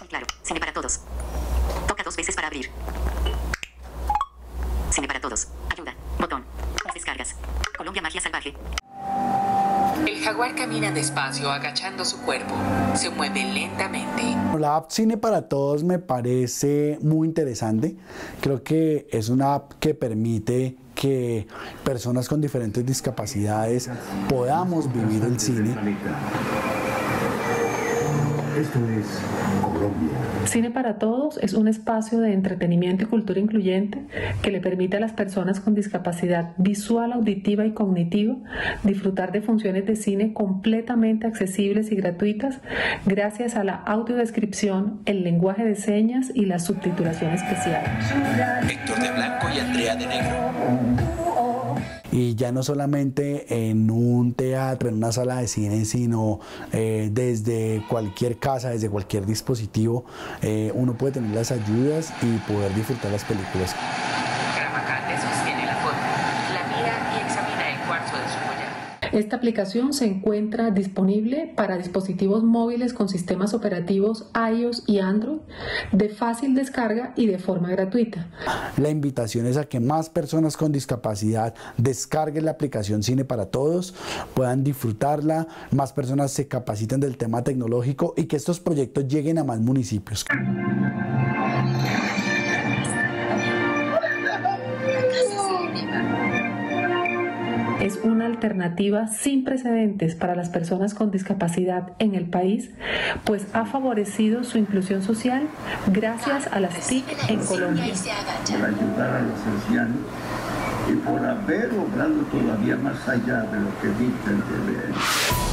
Claro, cine para todos. Toca 2 veces para abrir. Cine para todos. Ayuda. Botón. Descargas. Colombia Magia Salvaje. El jaguar camina despacio, agachando su cuerpo. Se mueve lentamente. La app Cine para Todos me parece muy interesante. Creo que es una app que permite que personas con diferentes discapacidades podamos vivir el cine. Esto es Colombia. Cine para Todos es un espacio de entretenimiento y cultura incluyente que le permite a las personas con discapacidad visual, auditiva y cognitiva disfrutar de funciones de cine completamente accesibles y gratuitas gracias a la audiodescripción, el lenguaje de señas y la subtitulación especial. Héctor de Blanco y Andrea de Negro. Y ya no solamente en un teatro, en una sala de cine, sino desde cualquier casa, desde cualquier dispositivo, uno puede tener las ayudas y poder disfrutar las películas. Gramacate sostiene la foto, la mira y examina el cuarzo de su collar. Esta aplicación se encuentra disponible para dispositivos móviles con sistemas operativos iOS y Android de fácil descarga y de forma gratuita. La invitación es a que más personas con discapacidad descarguen la aplicación Cine para Todos, puedan disfrutarla, más personas se capaciten del tema tecnológico y que estos proyectos lleguen a más municipios. Es una alternativa sin precedentes para las personas con discapacidad en el país, pues ha favorecido su inclusión social gracias a las TIC en Colombia. Por ayudar a los ancianos y por haber obrado todavía más allá de lo que dicta el deber.